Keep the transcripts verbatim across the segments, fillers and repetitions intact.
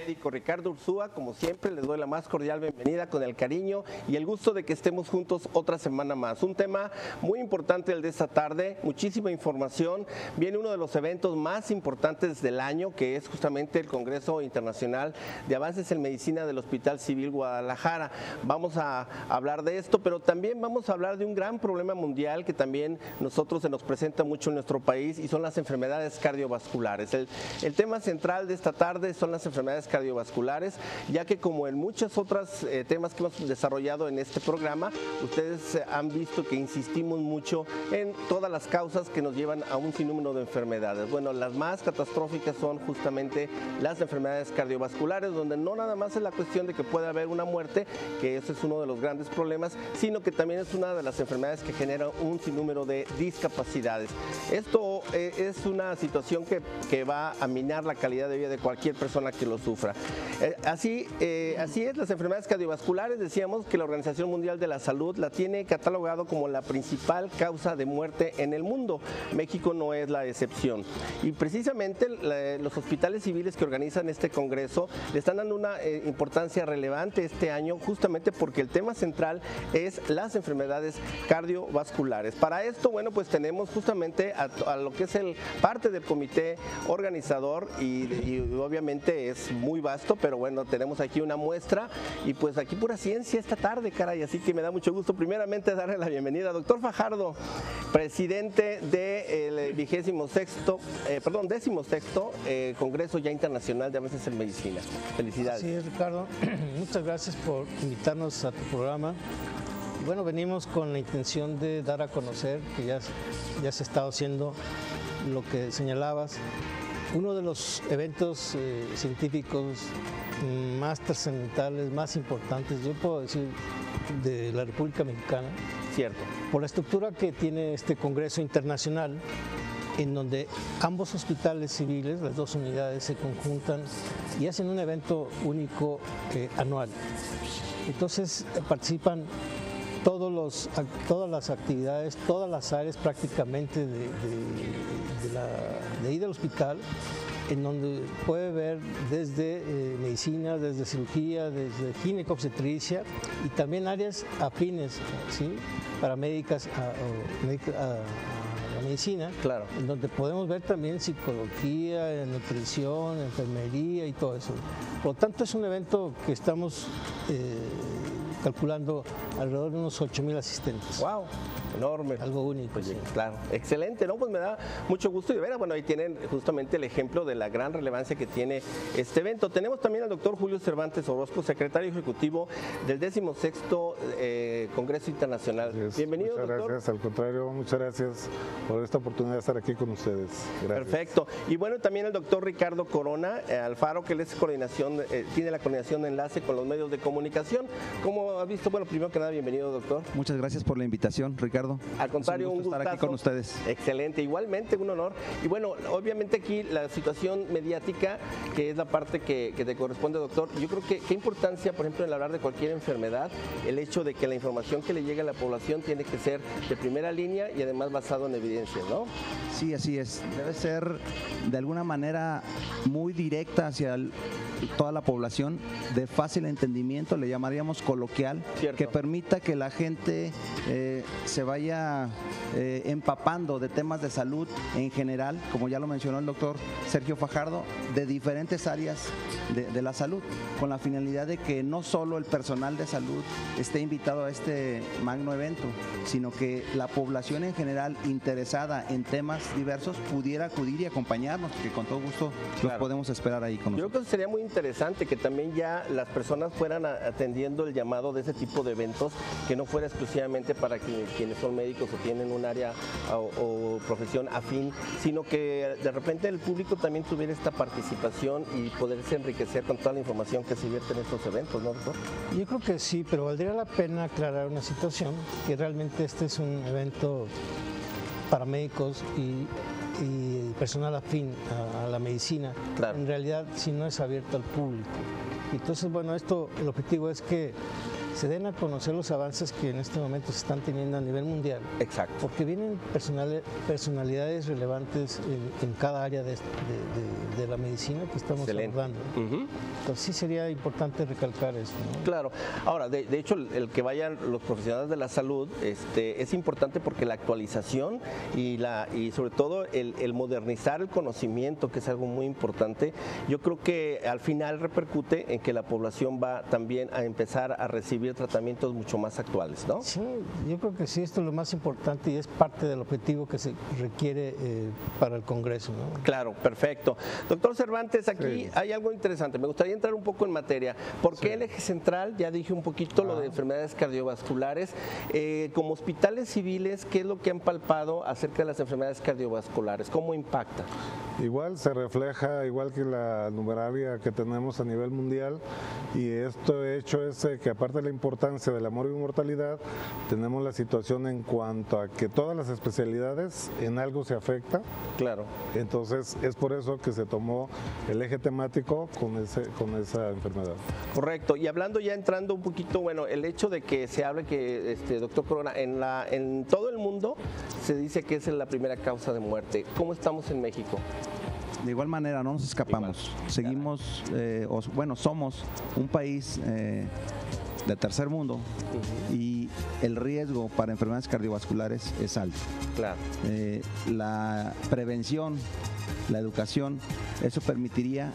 médico Ricardo Urzúa. Como siempre, les doy la más cordial bienvenida con el cariño y el gusto de que estemos juntos otra semana más. Un tema muy importante el de esta tarde, muchísima información. Viene uno de los eventos más importantes del año, que es justamente el Congreso Internacional de Avances en Medicina del Hospital Civil Guadalajara. Vamos a hablar de esto, pero también vamos a hablar de un gran problema mundial que también nosotros se nos presenta mucho en nuestro país, y son las enfermedades cardiovasculares. El, el tema central de esta tarde son las enfermedades cardiovasculares, ya que como en muchos otros eh, temas que hemos desarrollado en este programa, ustedes eh, han visto que insistimos mucho en todas las causas que nos llevan a un sinnúmero de enfermedades. Bueno, las más catastróficas son justamente las enfermedades cardiovasculares, donde no nada más es la cuestión de que puede haber una muerte, que ese es uno de los grandes problemas, sino que también es una de las enfermedades que genera un sinnúmero de discapacidades. Esto eh, es una situación que, que va a minar la calidad de vida de cualquier persona que lo sufra. Eh, así, eh, así es, las enfermedades cardiovasculares, decíamos que la Organización Mundial de la Salud la tiene catalogado como la principal causa de muerte en el mundo. México no es la excepción. Y precisamente la, los hospitales civiles que organizan este congreso le están dando una eh, importancia relevante este año, justamente porque el tema central es las enfermedades cardiovasculares. Para esto, bueno, pues tenemos justamente a, a lo que es el parte del comité organizador, y, y obviamente es muy vasto, pero bueno, tenemos aquí una muestra y pues aquí pura ciencia esta tarde, caray, así que me da mucho gusto primeramente darle la bienvenida a doctor Fajardo, presidente del vigésimo sexto, eh, perdón, décimo sexto eh, Congreso ya Internacional de Avances en Medicina. Felicidades. Sí, Ricardo, muchas gracias por invitarnos a tu programa. Bueno, venimos con la intención de dar a conocer que ya, ya se ha estado haciendo lo que señalabas, uno de los eventos eh, científicos más trascendentales, más importantes, yo puedo decir, de la República Mexicana. Cierto. Por la estructura que tiene este Congreso Internacional, en donde ambos hospitales civiles, las dos unidades, se conjuntan y hacen un evento único eh, anual. Entonces participan todos los, todas las actividades, todas las áreas prácticamente de, de, de, la, de ahí del hospital, en donde puede ver desde eh, medicina, desde cirugía, desde ginecobstetricia y también áreas afines, ¿sí? Paramédicas a, a, a la medicina, claro, en donde podemos ver también psicología, nutrición, enfermería y todo eso. Por lo tanto, es un evento que estamos eh, calculando alrededor de unos ocho mil asistentes. ¡Wow! Enorme. Algo único. Oye, sí. Claro, excelente, ¿no? Pues me da mucho gusto. Y ver, bueno, ahí tienen justamente el ejemplo de la gran relevancia que tiene este evento. Tenemos también al doctor Julio Cervantes Orozco, secretario ejecutivo del décimo sexto eh, Congreso Internacional. Gracias. Bienvenido, muchas doctor. Gracias, al contrario, muchas gracias por esta oportunidad de estar aquí con ustedes. Gracias. Perfecto. Y bueno, también el doctor Ricardo Corona eh, Alfaro, que él es coordinación, eh, tiene la coordinación de enlace con los medios de comunicación. ¿Cómo ha visto? Bueno, primero que nada, bienvenido, doctor. Muchas gracias por la invitación, Ricardo. Al contrario, un, un gusto gustazo. estar aquí con ustedes. Excelente, igualmente un honor. Y bueno, obviamente aquí la situación mediática, que es la parte que, que te corresponde, doctor, yo creo que qué importancia, por ejemplo, en hablar de cualquier enfermedad, el hecho de que la información que le llegue a la población tiene que ser de primera línea y además basado en evidencias, ¿no? Sí, así es. Debe ser de alguna manera muy directa hacia el, toda la población, de fácil entendimiento, le llamaríamos coloquial, Cierto. que permita que la gente eh, se vaya eh, empapando de temas de salud en general, como ya lo mencionó el doctor Sergio Fajardo, de diferentes áreas de, de la salud, con la finalidad de que no solo el personal de salud esté invitado a este magno evento, sino que la población en general interesada en temas diversos pudiera acudir y acompañarnos, que con todo gusto Claro. los podemos esperar ahí con Yo nosotros. creo que sería muy interesante que también ya las personas fueran a, atendiendo el llamado de ese tipo de eventos, que no fuera exclusivamente para que, quienes son médicos o tienen un área o, o profesión afín, sino que de repente el público también tuviera esta participación y poderse enriquecer con toda la información que se vierte en estos eventos, ¿no, doctor? Yo creo que sí, pero valdría la pena aclarar una situación, que realmente este es un evento para médicos y, y personal afín a, a la medicina. Claro. En realidad, si no es abierto al público. Entonces, bueno, esto, el objetivo es que se den a conocer los avances que en este momento se están teniendo a nivel mundial. Exacto. Porque vienen personal, personalidades relevantes en, en cada área de, de, de, de la medicina que estamos Excelente. abordando. Uh-huh. Entonces sí sería importante recalcar eso, ¿no? Claro. Ahora, de, de hecho, el, el que vayan los profesionales de la salud este, es importante porque la actualización y, la, y sobre todo el, el modernizar el conocimiento, que es algo muy importante, yo creo que al final repercute en que la población va también a empezar a recibir tratamientos mucho más actuales, ¿no? Sí, yo creo que sí, esto es lo más importante y es parte del objetivo que se requiere eh, para el Congreso, ¿no? Claro, perfecto. Doctor Cervantes, aquí Sí. hay algo interesante. Me gustaría entrar un poco en materia. ¿Por qué Sí. el eje central? Ya dije un poquito lo Ah. de enfermedades cardiovasculares. Eh, como hospitales civiles, ¿qué es lo que han palpado acerca de las enfermedades cardiovasculares? ¿Cómo impacta? Igual se refleja, igual que la numeraria que tenemos a nivel mundial, y esto hecho es eh, que aparte de la importancia de la morbi- mortalidad, tenemos la situación en cuanto a que todas las especialidades en algo se afecta. Claro. Entonces es por eso que se tomó el eje temático con, ese, con esa enfermedad. Correcto. Y hablando ya entrando un poquito, bueno, el hecho de que se hable que, este, doctor Corona, en, la, en todo el mundo se dice que es la primera causa de muerte. ¿Cómo estamos en México? De igual manera, no nos escapamos. Igual. Seguimos, eh, os- bueno, somos un país eh, de tercer mundo Uh-huh. y el riesgo para enfermedades cardiovasculares es alto. Claro. Eh, la prevención, la educación, eso permitiría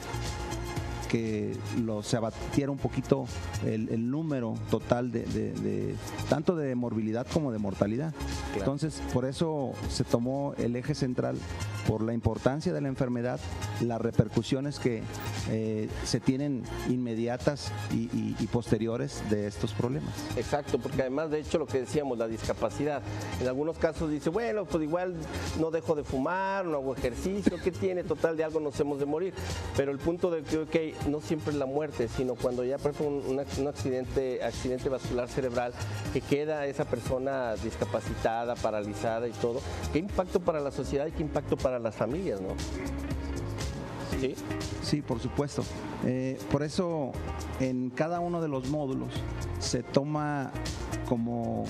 que lo, se abatiera un poquito el, el número total de, de- de- tanto de morbilidad como de mortalidad. Claro. Entonces, por eso se tomó el eje central, por la importancia de la enfermedad, las repercusiones que eh, se tienen inmediatas y, y- y posteriores de estos problemas. Exacto, porque además de hecho lo que decíamos, la discapacidad, en algunos casos dice, bueno, pues igual no dejo de fumar, no hago ejercicio, ¿qué tiene? Total, de algo nos hemos de morir. Pero el punto de que, ok, no siempre es la muerte, sino cuando ya por ejemplo un, un- un accidente, accidente vascular cerebral, que queda esa persona discapacitada, paralizada y todo, ¿qué impacto para la sociedad y qué impacto para las familias, no? Sí. Sí, por supuesto. Eh, por eso en cada uno de los módulos se toma como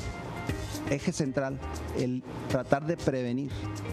eje central el tratar de prevenir,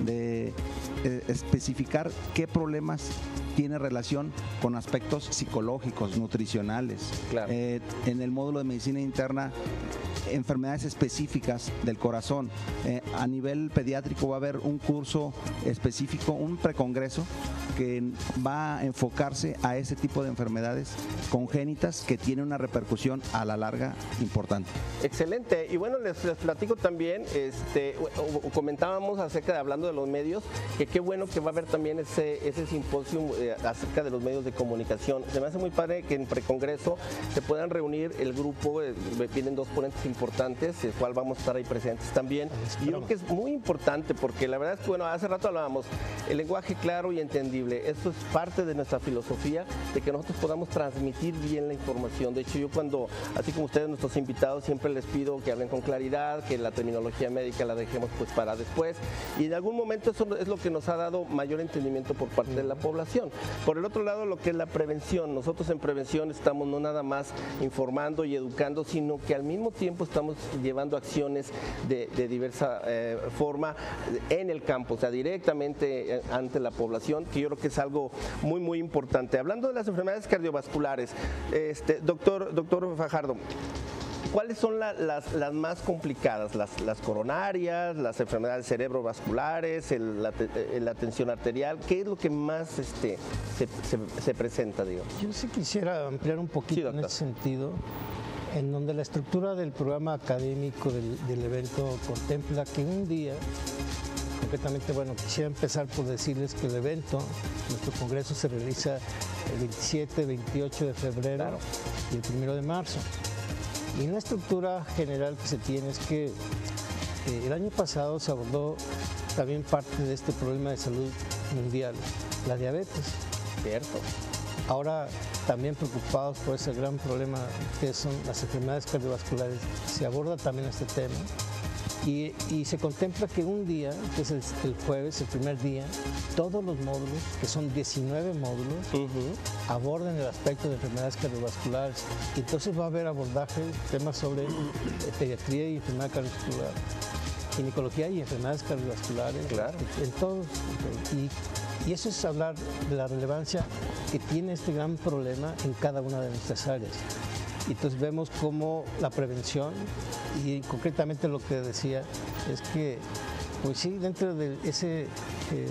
de eh, especificar qué problemas tiene relación con aspectos psicológicos, nutricionales. Claro. Eh, en el módulo de medicina interna, enfermedades específicas del corazón. Eh, a nivel pediátrico va a haber un curso específico, un precongreso que va a enfocarse a ese tipo de enfermedades congénitas que tienen una repercusión a la larga importante. Excelente. Y bueno, les, les platico también, este, o- o comentábamos acerca de hablando de los medios, que qué bueno que va a haber también ese, ese simposio eh, acerca de los medios de comunicación. Se me hace muy padre que en precongreso se puedan reunir el grupo, eh, vienen dos ponentes importantes, el cual vamos a estar ahí presentes también. Y yo creo que es muy importante porque la verdad es que, bueno, hace rato hablábamos, el lenguaje claro y entendible, esto es parte de nuestra filosofía, de que nosotros podamos transmitir bien la información. De hecho, yo cuando, así como ustedes, nuestros invitados, siempre les pido que hablen con claridad, que la terminología médica la dejemos pues para después, y en algún momento eso es lo que nos ha dado mayor entendimiento por parte de la población. Por el otro lado, lo que es la prevención, nosotros en prevención estamos no nada más informando y educando, sino que al mismo tiempo estamos llevando acciones de, de diversa eh, forma en el campo, o sea, directamente eh, ante la población, que yo creo que es algo muy, muy importante. Hablando de las enfermedades cardiovasculares, este, doctor, doctor Fajardo, ¿cuáles son la- las, las más complicadas? Las, las coronarias, las enfermedades cerebrovasculares, el- la, te- eh, la tensión arterial. ¿Qué es lo que más este, se, se- se presenta, digo? Yo sí quisiera ampliar un Sí, poquito en doctor. ese sentido, en donde la estructura del programa académico del, del evento contempla que un día, concretamente, bueno, quisiera empezar por decirles que el evento, nuestro congreso se realiza el veintisiete, veintiocho de febrero Claro. y el primero de marzo. Y en la estructura general que se tiene es que eh, el año pasado se abordó también parte de este problema de salud mundial, la diabetes. Cierto. Ahora, también preocupados por ese gran problema que son las enfermedades cardiovasculares, se aborda también este tema. Y, y se contempla que un día, que es el, el jueves, el primer día, todos los módulos, que son diecinueve módulos, uh-huh. aborden el aspecto de enfermedades cardiovasculares. Y entonces va a haber abordaje, temas sobre pediatría y enfermedad cardiovascular, ginecología y enfermedades cardiovasculares, claro. en todos. Y, y eso es hablar de la relevancia que tiene este gran problema en cada una de nuestras áreas. Y entonces vemos cómo la prevención, y concretamente lo que decía, es que, pues sí, dentro de ese eh,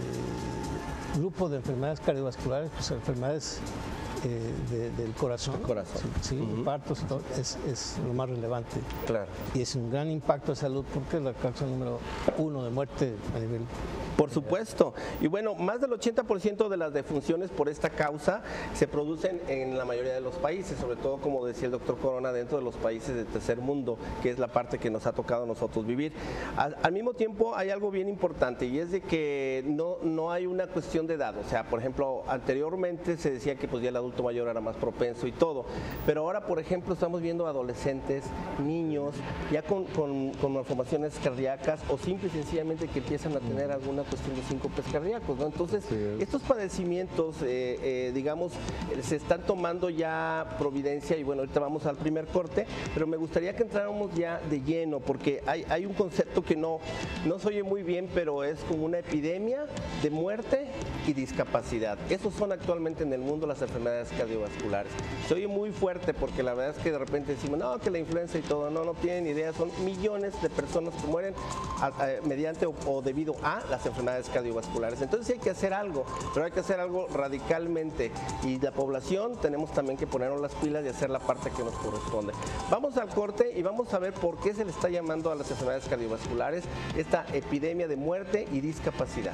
grupo de enfermedades cardiovasculares, pues enfermedades eh, de, del corazón, corazón. Sí, sí, uh-huh. partos, todo, es, es lo más relevante. Claro. Y es un gran impacto de salud porque es la causa número uno de muerte a nivel. Por supuesto. Y bueno, más del ochenta por ciento de las defunciones por esta causa se producen en la mayoría de los países, sobre todo, como decía el doctor Corona, dentro de los países del tercer mundo, que es la parte que nos ha tocado a nosotros vivir. Al, al mismo tiempo hay algo bien importante, y es de que no, no hay una cuestión de edad. O sea, por ejemplo, anteriormente se decía que pues ya el adulto mayor era más propenso y todo, pero ahora, por ejemplo, estamos viendo adolescentes, niños, ya con, con, con malformaciones cardíacas, o simple y sencillamente que empiezan a tener alguna cuestión de síncopes cardíacos, ¿no? Entonces, sí. estos padecimientos, eh, eh, digamos, eh, se están tomando ya providencia, y bueno, ahorita vamos al primer corte, pero me gustaría que entráramos ya de lleno, porque hay, hay un concepto que no, no se oye muy bien, pero es como una epidemia de muerte y discapacidad. Esos son actualmente en el mundo las enfermedades cardiovasculares. Se oye muy fuerte porque la verdad es que de repente decimos, no, que la influenza y todo, no, no tienen idea, son millones de personas que mueren a, a, mediante o, o debido a las enfermedades enfermedades cardiovasculares. Entonces hay que hacer algo, pero hay que hacer algo radicalmente, y la población tenemos también que ponernos las pilas y hacer la parte que nos corresponde. Vamos al corte y vamos a ver por qué se le está llamando a las enfermedades cardiovasculares esta epidemia de muerte y discapacidad.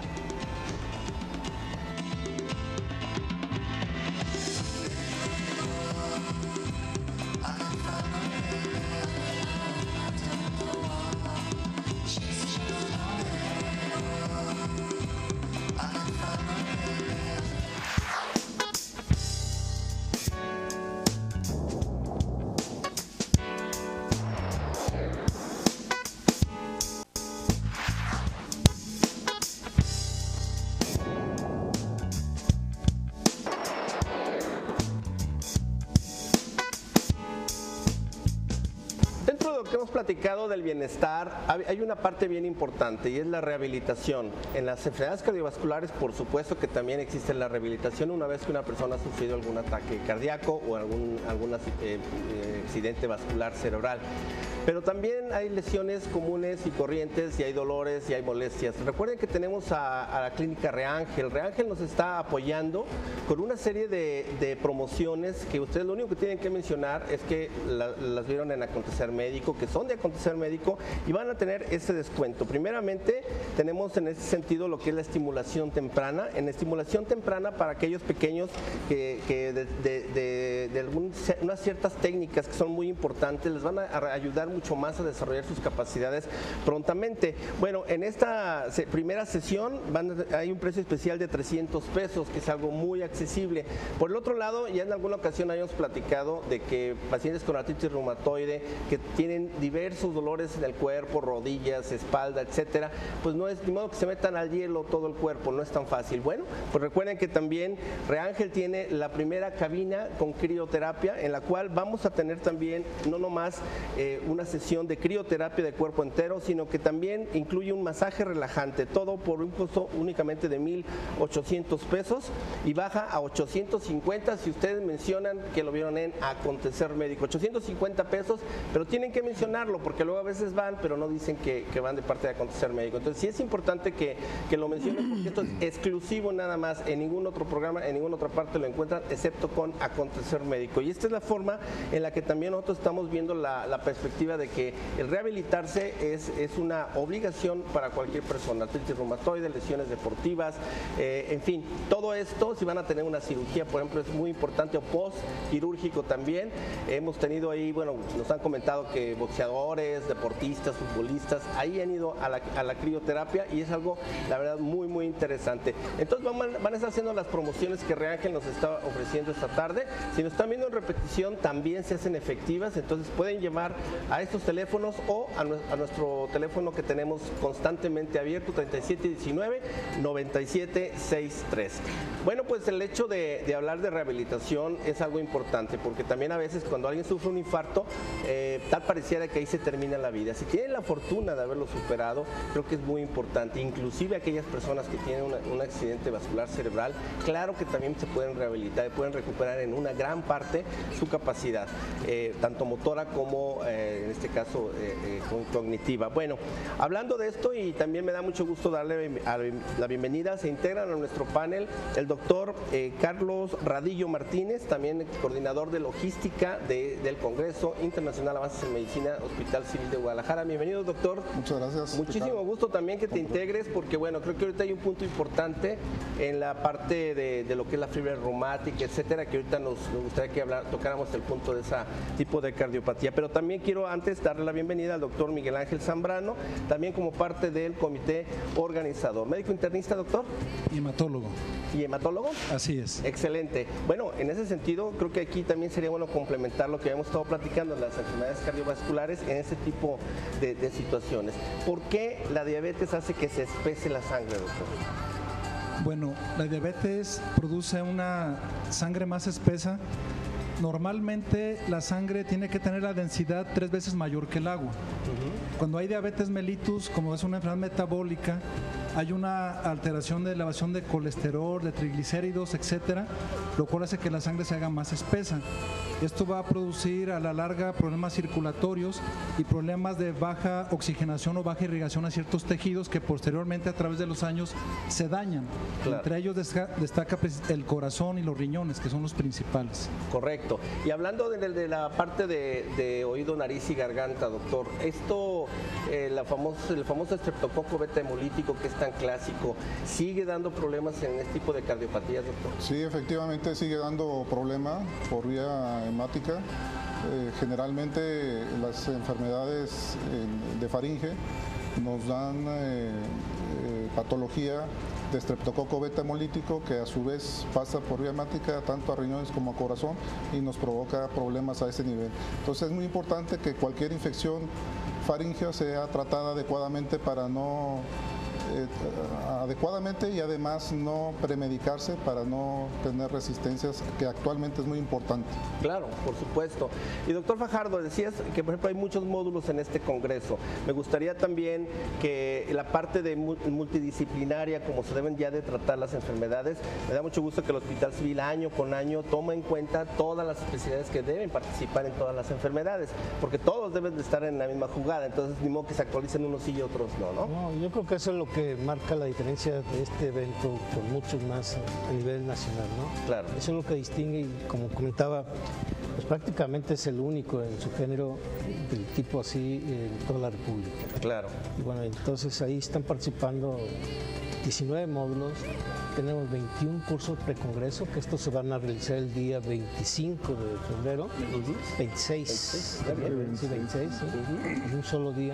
Que hemos platicado del bienestar, hay una parte bien importante, y es la rehabilitación. En las enfermedades cardiovasculares, por supuesto que también existe la rehabilitación una vez que una persona ha sufrido algún ataque cardíaco o algún, algún eh, accidente vascular cerebral. Pero también hay lesiones comunes y corrientes, y hay dolores y hay molestias. Recuerden que tenemos a, a la clínica Reángel. Reángel nos está apoyando con una serie de, de promociones que ustedes lo único que tienen que mencionar es que la, las vieron en Acontecer Médico, que son de Acontecer Médico, y van a tener ese descuento. Primeramente, tenemos en ese sentido lo que es la estimulación temprana. En estimulación temprana para aquellos pequeños que, que de, de, de, de algún, unas ciertas técnicas que son muy importantes, les van a ayudar mucho más a desarrollar sus capacidades prontamente. Bueno, en esta primera sesión van, hay un precio especial de trescientos pesos, que es algo muy accesible. Por el otro lado, ya en alguna ocasión habíamos platicado de que pacientes con artritis reumatoide que tienen diversos dolores en el cuerpo, rodillas, espalda, etcétera, pues no es ni modo que se metan al hielo todo el cuerpo, no es tan fácil. Bueno, pues recuerden que también Reángel tiene la primera cabina con crioterapia, en la cual vamos a tener también no nomás eh, una sesión de crioterapia de cuerpo entero, sino que también incluye un masaje relajante, todo por un costo únicamente de mil ochocientos pesos, y baja a ochocientos cincuenta si ustedes mencionan que lo vieron en Acontecer Médico. ochocientos cincuenta pesos, pero tienen que mencionarlo porque luego a veces van, pero no dicen que, que van de parte de Acontecer Médico. Entonces sí es importante que, que lo mencionen, porque esto es exclusivo nada más, en ningún otro programa, en ninguna otra parte lo encuentran, excepto con Acontecer Médico. Y esta es la forma en la que también nosotros estamos viendo la, la perspectiva de que el rehabilitarse es, es una obligación para cualquier persona. Artritis reumatoide, lesiones deportivas, eh, en fin, todo esto, si van a tener una cirugía, por ejemplo, es muy importante, o post quirúrgico también. Hemos tenido ahí, bueno, nos han comentado que boxeadores boxeadores, deportistas, futbolistas, ahí han ido a la, a la crioterapia y es algo, la verdad, muy, muy interesante. Entonces van, van a estar haciendo las promociones que Reángel nos está ofreciendo esta tarde. Si nos están viendo en repetición, también se hacen efectivas, entonces pueden llamar a estos teléfonos o a, nu a nuestro teléfono que tenemos constantemente abierto, treinta y siete diecinueve, noventa y siete sesenta y tres. Bueno, pues el hecho de, de hablar de rehabilitación es algo importante, porque también a veces cuando alguien sufre un infarto, eh, tal pareciera que ahí se termina la vida. Si tienen la fortuna de haberlo superado, creo que es muy importante. Inclusive aquellas personas que tienen una, un accidente vascular cerebral, claro que también se pueden rehabilitar y pueden recuperar en una gran parte su capacidad, eh, tanto motora como eh, en este caso eh, eh, cognitiva. Bueno, hablando de esto, y también me da mucho gusto darle la bienvenida, se integran a nuestro panel el doctor eh, Carlos Radillo Martínez, también coordinador de logística de, del Congreso Internacional Avances en Medicina, Hospital Civil de Guadalajara. Bienvenido, doctor. Muchas gracias. Muchísimo Ricardo. Gusto también que te integres, porque bueno, creo que ahorita hay un punto importante en la parte de, de lo que es la fibra reumática, etcétera, que ahorita nos, nos gustaría que hablar, tocáramos el punto de ese tipo de cardiopatía. Pero también quiero antes darle la bienvenida al doctor Miguel Ángel Zambrano, también como parte del comité organizador. Médico internista, doctor. Hematólogo. ¿Y hematólogo? Así es. Excelente. Bueno, en ese sentido, creo que aquí también sería bueno complementar lo que habíamos estado platicando, las enfermedades cardiovasculares en ese tipo de, de situaciones. ¿Por qué la diabetes hace que se espese la sangre, doctor? Bueno, la diabetes produce una sangre más espesa. Normalmente la sangre tiene que tener la densidad tres veces mayor que el agua. Uh-huh. Cuando hay diabetes mellitus, como es una enfermedad metabólica, hay una alteración de elevación de colesterol, de triglicéridos, etcétera, lo cual hace que la sangre se haga más espesa. Esto va a producir a la larga problemas circulatorios y problemas de baja oxigenación o baja irrigación a ciertos tejidos que posteriormente a través de los años se dañan. Claro. Entre ellos destaca el corazón y los riñones, que son los principales. Correcto. Y hablando de, de la parte de, de oído, nariz y garganta, doctor, esto, eh, la famoso, el famoso estreptococo beta hemolítico, que es tan clásico, ¿sigue dando problemas en este tipo de cardiopatías, doctor? Sí, efectivamente sigue dando problemas por vía hemática. Eh, generalmente las enfermedades eh, de faringe nos dan eh, eh, patología de estreptococo beta hemolítico, que a su vez pasa por vía hemática tanto a riñones como a corazón y nos provoca problemas a ese nivel. Entonces es muy importante que cualquier infección faríngea sea tratada adecuadamente para no Eh, adecuadamente y además no premedicarse para no tener resistencias, que actualmente es muy importante. Claro, por supuesto. Y doctor Fajardo, decías que por ejemplo hay muchos módulos en este congreso. Me gustaría también que la parte de multidisciplinaria, como se deben ya de tratar las enfermedades, me da mucho gusto que el Hospital Civil año con año toma en cuenta todas las especialidades que deben participar en todas las enfermedades, porque todos deben de estar en la misma jugada, entonces ni modo que se actualicen unos sí y otros no, ¿no? No, yo creo que eso es lo que marca la diferencia de este evento con muchos más a nivel nacional, ¿no? Claro. Eso es lo que distingue, y como comentaba, pues prácticamente es el único en su género del tipo así en toda la República. Claro. Y bueno, entonces ahí están participando diecinueve módulos, tenemos veintiún cursos precongreso, que estos se van a realizar el día veinticinco de febrero, uh-huh. veintiséis, veintiséis, sí, veintiséis, sí, uh-huh. en un solo día.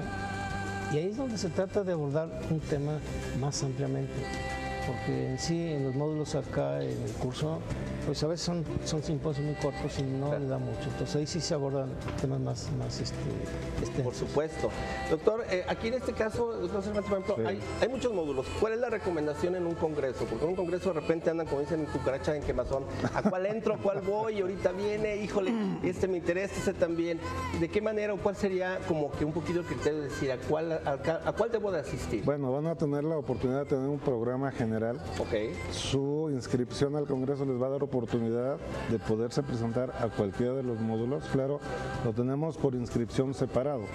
Y ahí es donde se trata de abordar un tema más ampliamente, porque en sí, en los módulos acá, en el curso, pues a veces son, son simposios muy cortos y no claro. le da mucho. Entonces ahí sí se abordan temas más, más este, extensos. Por supuesto. Doctor, eh, aquí en este caso, doctor Cervantes, por ejemplo, sí. hay, hay muchos módulos. ¿Cuál es la recomendación en un congreso? Porque en un congreso de repente andan, como dicen, en cucaracha en quemazón. ¿A cuál entro, a cuál voy? Ahorita viene, híjole, este me interesa, este también. ¿De qué manera o cuál sería como que un poquito el criterio de decir a cuál, a, a cuál debo de asistir? Bueno, van a tener la oportunidad de tener un programa general. Okay. Su inscripción al congreso les va a dar oportunidad de poderse presentar a cualquiera de los módulos. Claro, lo tenemos por inscripción separado,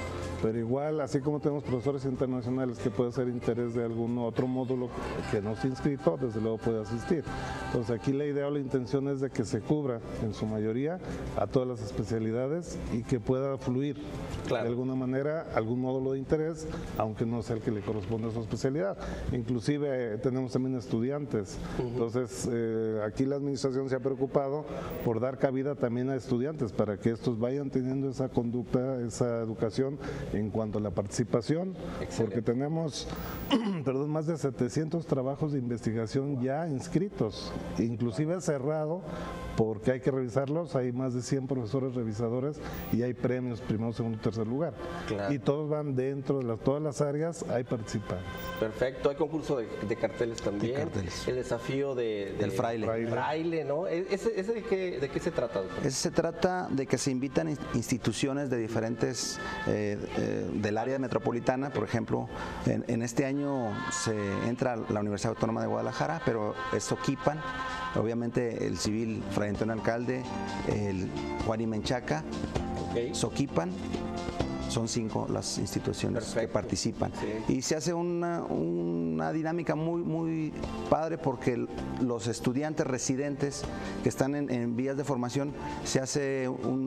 pero igual, así como tenemos profesores internacionales que puede ser interés de algún otro módulo que no se ha inscrito, desde luego puede asistir. Entonces aquí la idea o la intención es de que se cubra en su mayoría a todas las especialidades y que pueda fluir claro. de alguna manera algún módulo de interés, aunque no sea el que le corresponde a su especialidad. Inclusive eh, tenemos también estudiantes, uh-huh. entonces eh, aquí la administración se ha preocupado por dar cabida también a estudiantes para que estos vayan teniendo esa conducta, esa educación en cuanto a la participación, Excelente. Porque tenemos perdón, más de setecientos trabajos de investigación wow. ya inscritos, inclusive cerrado, porque hay que revisarlos, hay más de cien profesores revisadores y hay premios, primero, segundo y tercer lugar. Claro. Y todos van dentro de las, todas las áreas, hay participantes. Perfecto, hay concurso de, de carteles también, de carteles. El desafío de, de, del fraile. fraile, fraile ¿no? ¿Ese, ese de, qué, de qué se trata, doctor? Ese se trata de que se invitan instituciones de diferentes, eh, eh, del área metropolitana, por ejemplo, en, en este año se entra la Universidad Autónoma de Guadalajara, pero es Soquipan, obviamente el civil Fray Antonio Alcalde, el Juan y Menchaca, okay. Soquipan, son cinco las instituciones Perfecto. Que participan. Sí. Y se hace una, una dinámica muy, muy padre porque los estudiantes residentes que están en, en vías de formación, se hace un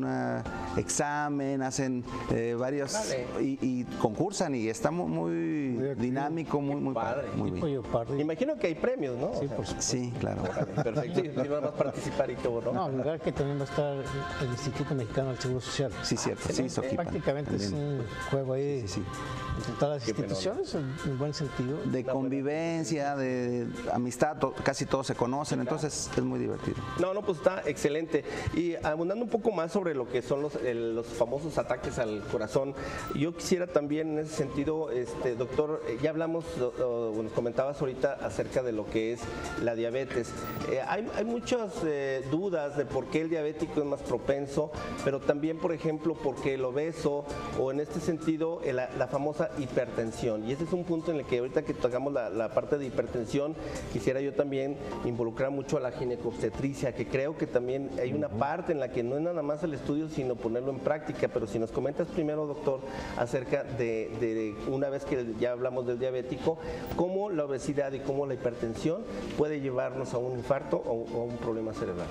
examen, hacen eh, varios vale. y, y concursan y está muy, muy dinámico, muy, muy padre. Muy bien. Imagino que hay premios, ¿no? Sí, o sea, sí claro. Perfecto, y nada más participar y todo, ¿no? No, en lugar que también va a estar el Instituto Mexicano del Seguro Social. Sí, cierto, sí, Soquipan. Prácticamente es un juego ahí sí, sí, sí. entre todas las instituciones en, en buen sentido. De convivencia, de amistad, to, casi todos se conocen, entonces es muy divertido. No, no, pues está excelente. Y abundando un poco más sobre lo que son los, el, los famosos ataques al corazón, yo quisiera también en ese sentido, este, doctor, ya hablamos, o, o nos comentabas ahorita acerca de lo que es la diabetes. Eh, hay, hay muchas eh, dudas de por qué el diabético es más propenso, pero también, por ejemplo, por qué el obeso, o en este sentido, la, la famosa hipertensión. Y ese es un punto en el que ahorita que tocamos la, la parte de hipertensión, quisiera yo también involucrar mucho a la ginecobstetricia, que creo que también hay una parte en la que no es nada más el estudio, sino ponerlo en práctica. Pero si nos comentas primero, doctor, acerca de, de una vez que ya hablamos del diabético, cómo la obesidad y cómo la hipertensión puede llevarnos a un infarto o, o a un problema cerebral.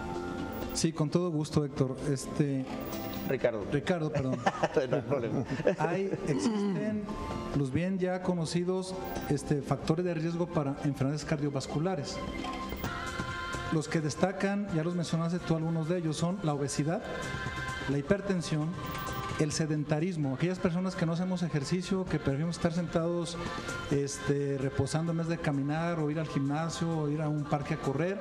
Sí, con todo gusto, Héctor. Este... Ricardo. Ricardo, perdón. No hay problema. Hay, existen los bien ya conocidos este, factores de riesgo para enfermedades cardiovasculares. Los que destacan, ya los mencionaste tú, algunos de ellos son la obesidad, la hipertensión, el sedentarismo, aquellas personas que no hacemos ejercicio, que preferimos estar sentados este, reposando en vez de caminar o ir al gimnasio o ir a un parque a correr.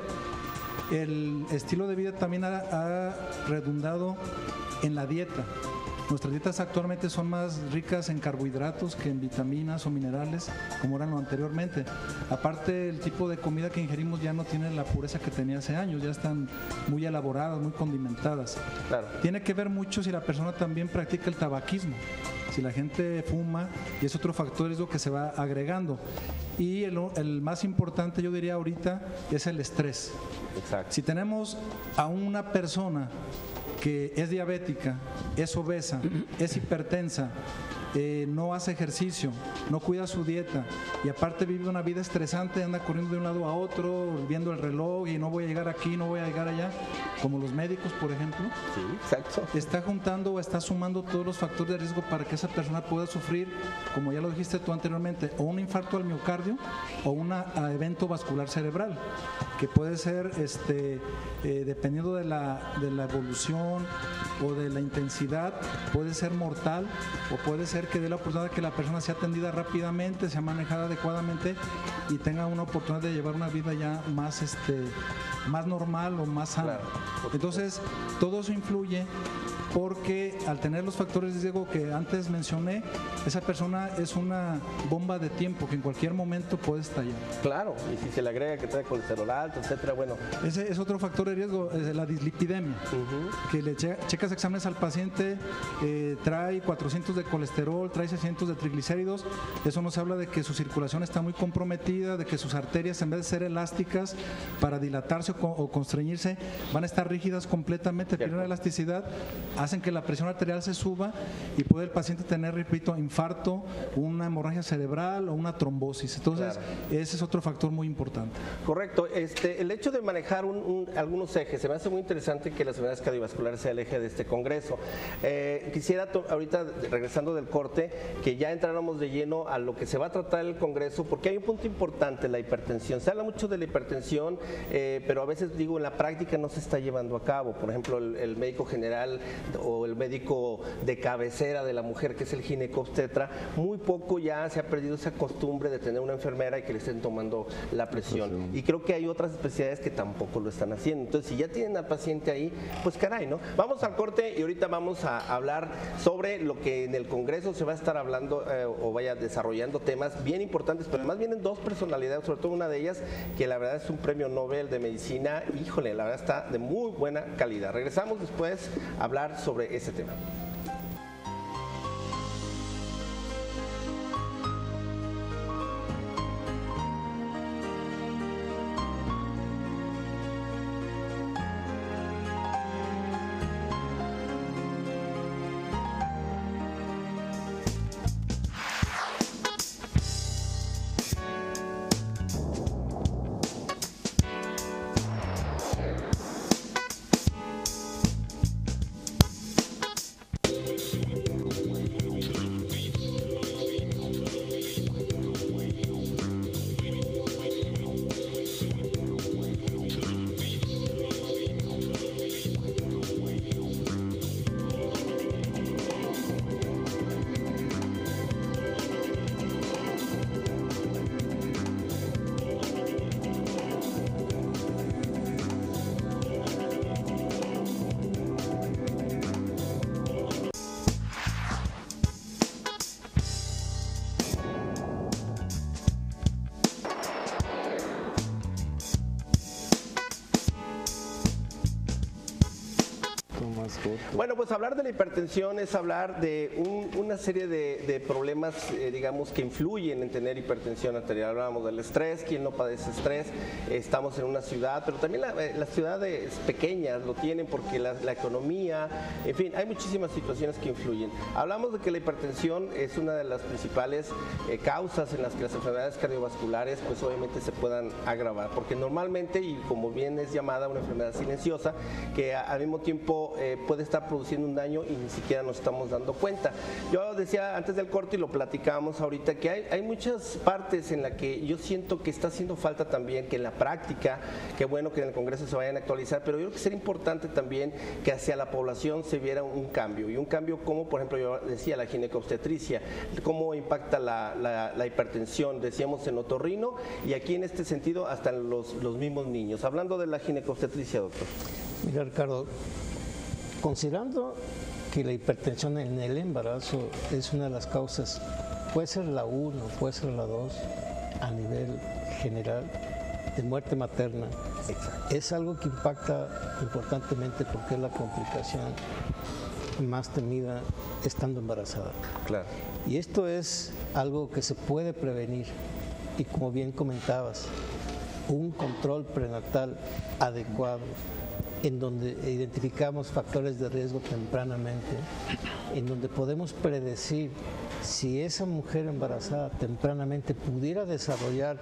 El estilo de vida también ha, ha redundado en la dieta. Nuestras dietas actualmente son más ricas en carbohidratos que en vitaminas o minerales, como eran lo anteriormente. Aparte, el tipo de comida que ingerimos ya no tiene la pureza que tenía hace años, ya están muy elaboradas, muy condimentadas. Claro. Tiene que ver mucho si la persona también practica el tabaquismo, si la gente fuma, y es otro factor, es lo que se va agregando. Y el, el más importante, yo diría ahorita, es el estrés. Exacto. Si tenemos a una persona que es diabética, es obesa, es hipertensa, eh, no hace ejercicio, no cuida su dieta y aparte vive una vida estresante, anda corriendo de un lado a otro, viendo el reloj y no voy a llegar aquí, no voy a llegar allá, como los médicos, por ejemplo. Sí, exacto. Está juntando o está sumando todos los factores de riesgo para que esa persona pueda sufrir, como ya lo dijiste tú anteriormente, o un infarto al miocardio o un evento vascular cerebral, que puede ser, este, eh, dependiendo de la, de la evolución o de la intensidad, puede ser mortal o puede ser que dé la oportunidad de que la persona sea atendida rápidamente, sea manejada adecuadamente y tenga una oportunidad de llevar una vida ya más, este, más normal o más sana. Claro. Entonces, todo eso influye porque al tener los factores de riesgo que antes mencioné, esa persona es una bomba de tiempo que en cualquier momento puede estallar. Claro, y si se le agrega que trae colesterol alto, etcétera, bueno. Ese es otro factor de riesgo, es la dislipidemia, uh-huh. que le che checas exámenes al paciente, eh, trae cuatrocientos de colesterol, trae seiscientos de triglicéridos, eso nos habla de que su circulación está muy comprometida, de que sus arterias, en vez de ser elásticas para dilatarse o, o constreñirse, van a estar rígidas completamente, pierden elasticidad. hacen que la presión arterial se suba y puede el paciente tener, repito, infarto, una hemorragia cerebral o una trombosis. Entonces, claro, ese es otro factor muy importante. Correcto. Este, el hecho de manejar un, un, algunos ejes, se me hace muy interesante que las enfermedades cardiovasculares sea el eje de este congreso. Eh, quisiera ahorita, regresando del corte, que ya entráramos de lleno a lo que se va a tratar el congreso, porque hay un punto importante, la hipertensión. Se habla mucho de la hipertensión, eh, pero a veces, digo, en la práctica no se está llevando a cabo. Por ejemplo, el, el médico general o el médico de cabecera de la mujer, que es el ginecobstetra, muy poco ya se ha perdido esa costumbre de tener una enfermera y que le estén tomando la presión. Y creo que hay otras especialidades que tampoco lo están haciendo. Entonces, si ya tienen al paciente ahí, pues caray, ¿no? Vamos al corte y ahorita vamos a hablar sobre lo que en el congreso se va a estar hablando eh, o vaya desarrollando temas bien importantes, pero además vienen dos personalidades, sobre todo una de ellas que la verdad es un premio Nobel de medicina. Híjole, la verdad está de muy buena calidad. Regresamos después a hablar sobre ese tema. Bueno, pues hablar de la hipertensión es hablar de un, una serie de, de problemas, eh, digamos, que influyen en tener hipertensión arterial. Hablábamos del estrés, ¿quién no padece estrés? Estamos en una ciudad, pero también la, las ciudades pequeñas lo tienen porque la, la economía, en fin, hay muchísimas situaciones que influyen. Hablamos de que la hipertensión es una de las principales eh, causas en las que las enfermedades cardiovasculares, pues obviamente se puedan agravar, porque normalmente, y como bien es llamada, una enfermedad silenciosa, que a, al mismo tiempo eh, puede estar produciendo un daño y ni siquiera nos estamos dando cuenta. Yo decía antes del corte y lo platicábamos ahorita que hay, hay muchas partes en las que yo siento que está haciendo falta también que en la práctica, qué bueno que en el Congreso se vayan a actualizar, pero yo creo que sería importante también que hacia la población se viera un cambio, y un cambio como, por ejemplo, yo decía la ginecobstetricia, cómo impacta la, la, la hipertensión, decíamos en otorrino, y aquí en este sentido hasta en los, los mismos niños. Hablando de la ginecobstetricia, doctor. Mira, Ricardo, considerando que la hipertensión en el embarazo es una de las causas, puede ser la uno, puede ser la dos, a nivel general, de muerte materna. Exacto. Es algo que impacta importantemente porque es la complicación más temida estando embarazada. Claro. Y esto es algo que se puede prevenir, y como bien comentabas, un control prenatal adecuado, en donde identificamos factores de riesgo tempranamente, en donde podemos predecir si esa mujer embarazada tempranamente pudiera desarrollar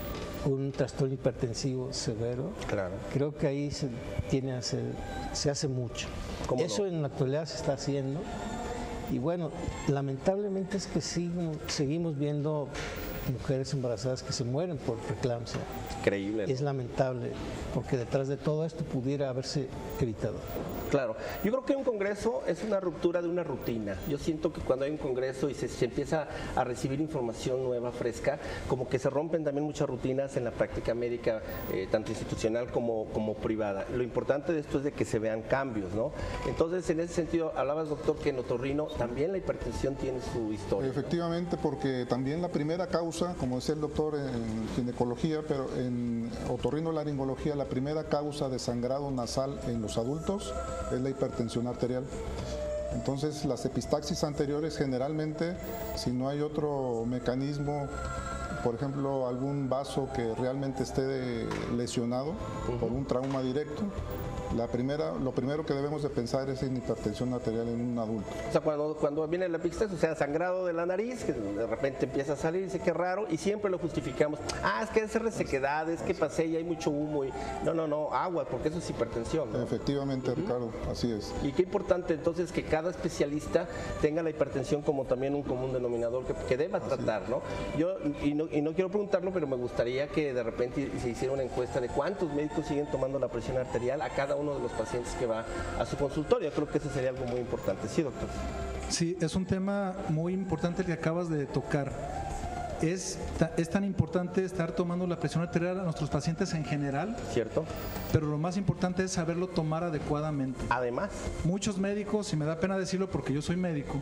un trastorno hipertensivo severo. Claro. Creo que ahí se, tiene hacer, se hace mucho. Eso no? En la actualidad se está haciendo, y bueno, lamentablemente es que sigo, seguimos viendo mujeres embarazadas que se mueren por preeclampsia. Increíble, ¿no? Es lamentable, porque detrás de todo esto pudiera haberse evitado. Claro, yo creo que un congreso es una ruptura de una rutina. Yo siento que cuando hay un congreso y se, se empieza a recibir información nueva, fresca, como que se rompen también muchas rutinas en la práctica médica, eh, tanto institucional como, como privada. Lo importante de esto es de que se vean cambios, ¿no? Entonces, en ese sentido, hablabas, doctor, que en otorrino también la hipertensión tiene su historia. Efectivamente, ¿no? Porque también la primera causa, como decía el doctor en ginecología, pero en otorrinolaringología, la primera causa de sangrado nasal en los adultos es la hipertensión arterial. Entonces, las epistaxis anteriores generalmente, si no hay otro mecanismo, por ejemplo, algún vaso que realmente esté lesionado uh-huh. por un trauma directo, La primera, lo primero que debemos de pensar es en hipertensión arterial en un adulto. O sea, cuando, cuando viene la epistaxis, o sea, sangrado de la nariz, que de repente empieza a salir, dice que raro, y siempre lo justificamos. Ah, es que es resequedad, es que pasé y hay mucho humo. Y... No, no, no, agua, porque eso es hipertensión, ¿no? Efectivamente, uh-huh. Ricardo, así es. Y qué importante entonces que cada especialista tenga la hipertensión como también un común denominador que, que deba tratar, ¿no? Yo, y no, y no quiero preguntarlo, pero me gustaría que de repente se hiciera una encuesta de cuántos médicos siguen tomando la presión arterial a cada uno de los pacientes que va a su consultorio. Creo que eso sería algo muy importante. Sí, doctor. Sí, es un tema muy importante el que acabas de tocar. Es, es tan importante estar tomando la presión arterial a nuestros pacientes en general. Cierto. Pero lo más importante es saberlo tomar adecuadamente. Además. Muchos médicos, y me da pena decirlo porque yo soy médico,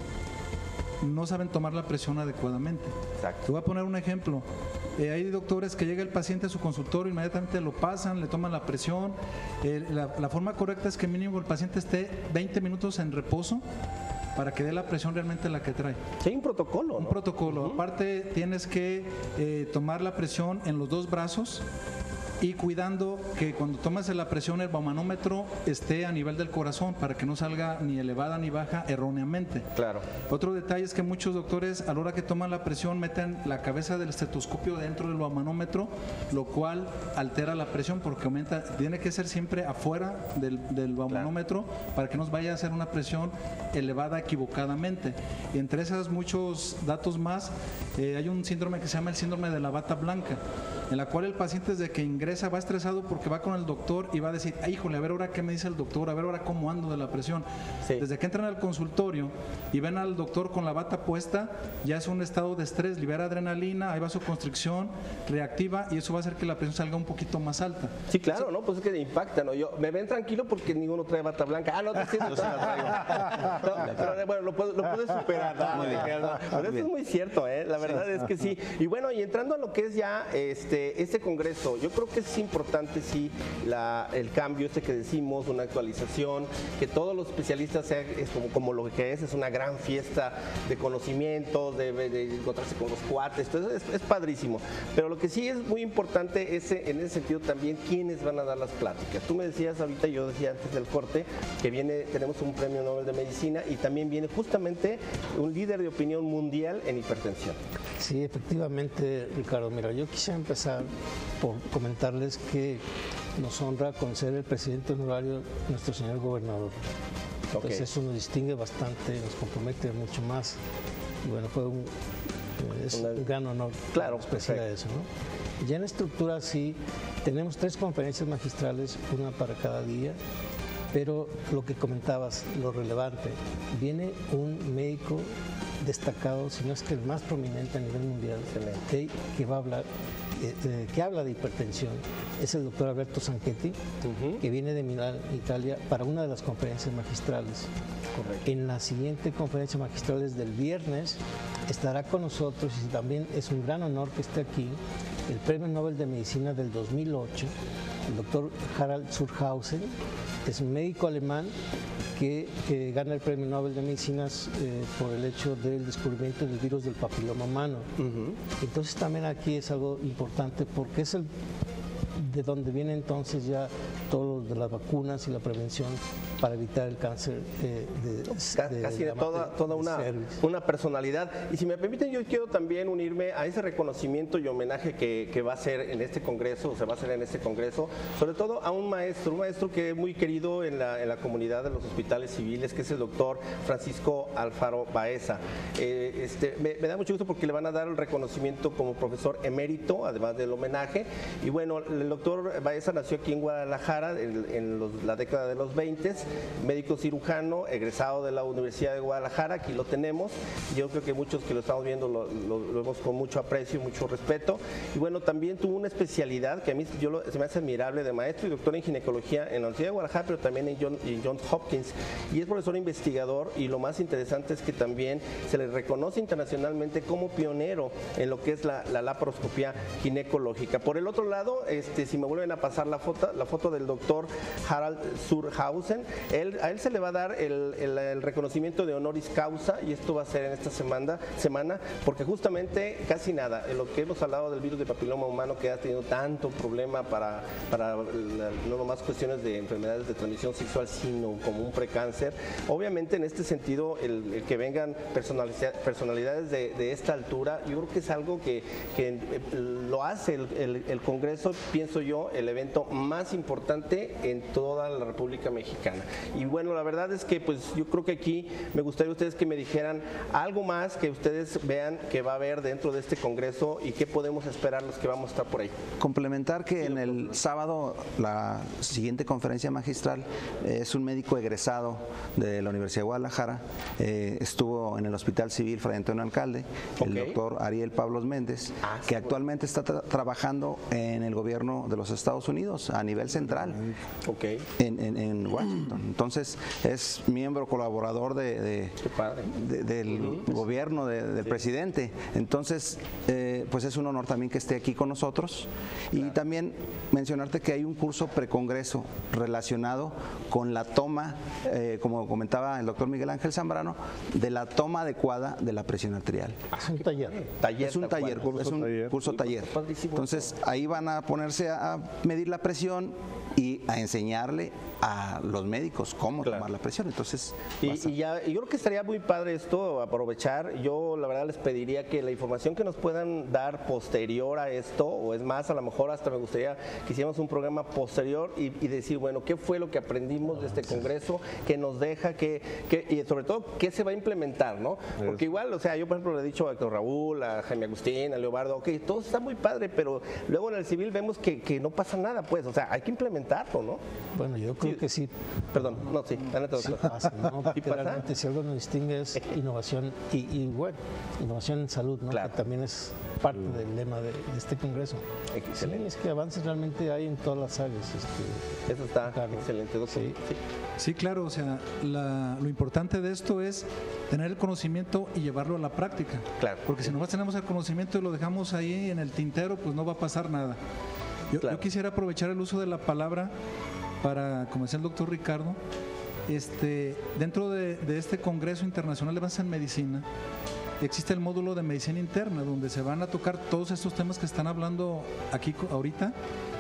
no saben tomar la presión adecuadamente. Exacto. Te voy a poner un ejemplo. Eh, hay doctores que llega el paciente a su consultorio, inmediatamente lo pasan, le toman la presión. Eh, la, la forma correcta es que mínimo el paciente esté veinte minutos en reposo para que dé la presión realmente la que trae. Sí, hay un protocolo, ¿no? Un protocolo. Uh-huh. Aparte tienes que eh, tomar la presión en los dos brazos y cuidando que cuando tomas la presión el baumanómetro esté a nivel del corazón para que no salga ni elevada ni baja erróneamente. Claro. Otro detalle es que muchos doctores a la hora que toman la presión meten la cabeza del estetoscopio dentro del baumanómetro, lo cual altera la presión porque aumenta, tiene que ser siempre afuera del, del baumanómetro, claro, para que no vaya a hacer una presión elevada equivocadamente. Y entre esos muchos datos más, eh, hay un síndrome que se llama el síndrome de la bata blanca, en la cual el paciente desde que ingresa va estresado porque va con el doctor y va a decir, ay, híjole, a ver ahora qué me dice el doctor, a ver ahora cómo ando de la presión. Sí. Desde que entran al consultorio y ven al doctor con la bata puesta, ya es un estado de estrés, libera adrenalina, hay vasoconstricción, reactiva y eso va a hacer que la presión salga un poquito más alta. Sí, claro, ¿no? Pues es que impacta, ¿no? Yo, me ven tranquilo porque ninguno trae bata blanca. Ah, no, te siento, sí la traigo. No, pero bueno, lo puedes, lo puedes superar, ¿no? Pero eso es muy cierto, ¿eh? La verdad sí. es que sí. Y bueno, y entrando a lo que es ya este, este congreso, yo creo que es importante, sí, la, el cambio este que decimos, una actualización, que todos los especialistas sean es como, como lo que es, es una gran fiesta de conocimientos, de, de encontrarse con los cuates, entonces es, es padrísimo. Pero lo que sí es muy importante es en ese sentido también quiénes van a dar las pláticas. Tú me decías ahorita, yo decía antes del corte, que viene, tenemos un premio Nobel de Medicina y también viene justamente un líder de opinión mundial en hipertensión. Sí, efectivamente, Ricardo. Mira, yo quisiera empezar por comentarles que nos honra con ser el presidente honorario nuestro señor gobernador. Entonces okay. eso nos distingue bastante, nos compromete mucho más. Y bueno, fue un, es Una, un gran honor claro, especial a eso, ¿no? Ya en estructura sí, tenemos tres conferencias magistrales, una para cada día, pero lo que comentabas, lo relevante, viene un médico destacado, si no es que el más prominente a nivel mundial, que, que va a hablar, eh, eh, que habla de hipertensión, es el doctor Alberto Zanchetti, uh-huh. que viene de Milán, Italia, para una de las conferencias magistrales. Correcto. En la siguiente conferencia magistral del viernes estará con nosotros, y también es un gran honor que esté aquí, el Premio Nobel de Medicina del dos mil ocho, el doctor Harald Zurhausen, es un médico alemán que, que gana el Premio Nobel de Medicinas eh, por el hecho del descubrimiento del virus del papiloma humano. Uh-huh. Entonces también aquí es algo importante porque es el de donde viene entonces ya todo lo de las vacunas y la prevención para evitar el cáncer eh, de, de, casi de, de toda, toda una, una personalidad. Y si me permiten, yo quiero también unirme a ese reconocimiento y homenaje que, que va a ser en este congreso, o se va a hacer en este congreso, sobre todo a un maestro, un maestro que es muy querido en la, en la comunidad de los hospitales civiles, que es el doctor Francisco Alfaro Baeza. Eh, este, me, me da mucho gusto porque le van a dar el reconocimiento como profesor emérito, además del homenaje. Y bueno, el doctor Baeza nació aquí en Guadalajara en, en los, la década de los veinte, médico cirujano, egresado de la Universidad de Guadalajara, aquí lo tenemos. Yo creo que muchos que lo estamos viendo lo, lo, lo vemos con mucho aprecio y mucho respeto. Y bueno, también tuvo una especialidad que a mí yo lo, se me hace admirable, de maestro y doctor en ginecología en la Universidad de Guadalajara, pero también en, John, en Johns Hopkins. Y es profesor investigador, y lo más interesante es que también se le reconoce internacionalmente como pionero en lo que es la, la laparoscopía ginecológica. Por el otro lado, este, si si me vuelven a pasar la foto, la foto del doctor Harald Surhausen, él, a él se le va a dar el, el, el reconocimiento de honoris causa y esto va a ser en esta semana, semana porque justamente casi nada, en lo que hemos hablado del virus de papiloma humano que ha tenido tanto problema para, para la, no nomás cuestiones de enfermedades de transmisión sexual, sino como un precáncer. Obviamente en este sentido, el, el que vengan personalidades de, de esta altura, yo creo que es algo que, que lo hace el, el, el Congreso, pienso yo, el evento más importante en toda la República Mexicana. Y bueno, la verdad es que pues yo creo que aquí me gustaría a ustedes que me dijeran algo más que ustedes vean que va a haber dentro de este Congreso y qué podemos esperar los que vamos a estar por ahí. Complementar que en el sábado la siguiente conferencia magistral eh, es un médico egresado de la Universidad de Guadalajara, eh, estuvo en el Hospital Civil Fray Antonio Alcalde, el Okay. doctor Ariel Pablos Méndez, Ah, sí, que actualmente está tra trabajando en el gobierno de los Estados Unidos a nivel central, Ok. en, en, en Washington. Entonces es miembro colaborador de, de, Qué padre. de- del Ujú. gobierno de- del Sí. presidente. Entonces, eh, pues es un honor también que esté aquí con nosotros. Y también mencionarte que hay un curso precongreso relacionado con la toma, eh, como comentaba el doctor Miguel Ángel Zambrano, de la toma adecuada de la presión arterial. Es un taller. Taller, Es un tal taller, cual. es un taller. curso taller. padrísimo. Entonces ahí van a ponerse a a medir la presión y a enseñarle a los médicos cómo Claro. tomar la presión. Entonces, Y, vas a- y ya, y yo creo que estaría muy padre esto, aprovechar. Yo la verdad les pediría que la información que nos puedan dar posterior a esto, o es más, a lo mejor hasta me gustaría que hiciéramos un programa posterior y, y decir, bueno, ¿qué fue lo que aprendimos de este Congreso? ¿Qué nos deja? ¿Qué, qué- y sobre todo, ¿qué se va a implementar? ¿no? Porque igual, o sea, yo por ejemplo le he dicho a Héctor Raúl, a Jaime Agustín, a Leobardo, ok, todo está muy padre, pero luego en el civil vemos que, que no pasa nada, pues, o sea, hay que implementarlo, ¿no? Bueno, yo creo Sí. que sí, Perdón, no, sí, la neta, sí doctor. pasa, ¿no? Porque pasa? realmente si algo nos distingue es innovación y, y bueno, innovación en salud, ¿no? Claro. Que también es parte del lema de, de este Congreso. Sí, Excelente. es que avances realmente hay en todas las áreas. Este, Eso está Claro. excelente, doctor. Sí. Sí. Sí, claro, o sea, la- lo importante de esto es tener el conocimiento y llevarlo a la práctica. Claro. Porque si nomás tenemos el conocimiento y lo dejamos ahí en el tintero, pues no va a pasar nada. Yo, Claro. yo quisiera aprovechar el uso de la palabra para, como decía el doctor Ricardo, este, dentro de, de este Congreso Internacional de Avances en Medicina, existe el módulo de medicina interna, donde se van a tocar todos estos temas que están hablando aquí co- ahorita,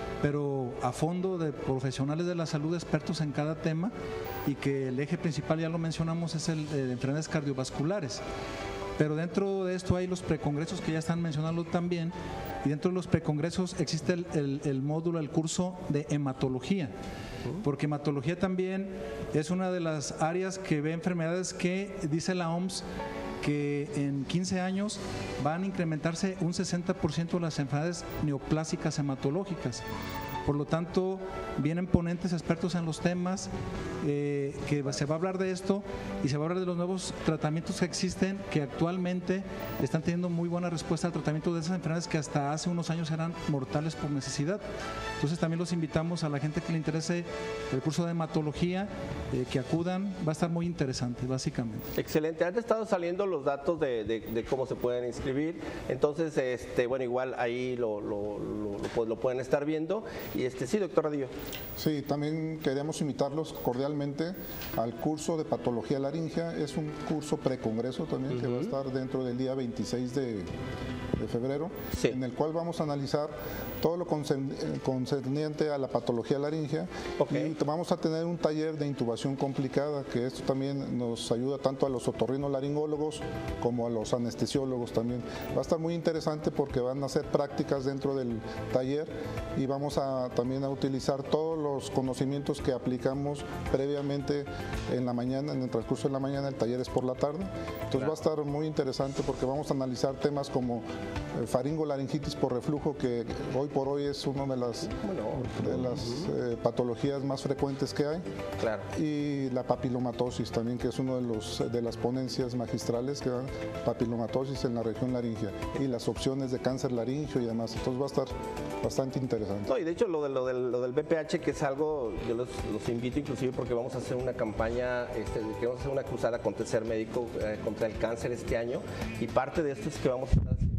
pero a fondo de profesionales de la salud, expertos en cada tema, y que el eje principal, ya lo mencionamos, es el de enfermedades cardiovasculares. Pero dentro de esto hay los precongresos que ya están mencionando también, y dentro de los precongresos existe el, el- el módulo, el curso de hematología, porque hematología también es una de las áreas que ve enfermedades que, dice la O M S, que en quince años van a incrementarse un sesenta por ciento de las enfermedades neoplásicas hematológicas. Por lo tanto, vienen ponentes expertos en los temas, eh, que se va a hablar de esto y se va a hablar de los nuevos tratamientos que existen, que actualmente están teniendo muy buena respuesta al tratamiento de esas enfermedades que hasta hace unos años eran mortales por necesidad. Entonces también los invitamos a la gente que le interese el curso de hematología, eh, que acudan, va a estar muy interesante, básicamente. Excelente. Han estado saliendo los datos de, de- de cómo se pueden inscribir. Entonces, este, bueno, igual ahí lo, lo- lo- lo pu- lo pueden estar viendo. Y este, sí, doctor Radillo. Sí, también queremos invitarlos cordialmente al curso de patología laringea. Es un curso precongreso también que va a estar dentro del día veintiséis de, de febrero, Sí. en el cual vamos a analizar todo lo concern- eh, concerniente a la patología laringea. Ok. Y vamos a tener un taller de intubación complicada, que esto también nos ayuda tanto a los otorrinolaringólogos como a los anestesiólogos también. Va a estar muy interesante porque van a hacer prácticas dentro del taller y vamos a también a utilizar todos los conocimientos que aplicamos previamente en la mañana, en el transcurso de la mañana. El taller es por la tarde. Entonces va a estar muy interesante porque vamos a analizar temas como eh, faringolaringitis por reflujo, que hoy por hoy es una de las, de las eh, patologías más frecuentes que hay. Claro. Y la papilomatosis también, que es uno de los de las ponencias magistrales, que dan papilomatosis en la región laringea y las opciones de cáncer laringio y demás. Entonces va a estar bastante interesante. No, y de hecho lo, de, lo, del, lo del B P H, que es algo, yo los, los invito inclusive porque vamos a hacer una campaña, este, queremos hacer una cruzada contra el ser médico, eh, contra el cáncer este año, y parte de esto es que vamos a estar haciendo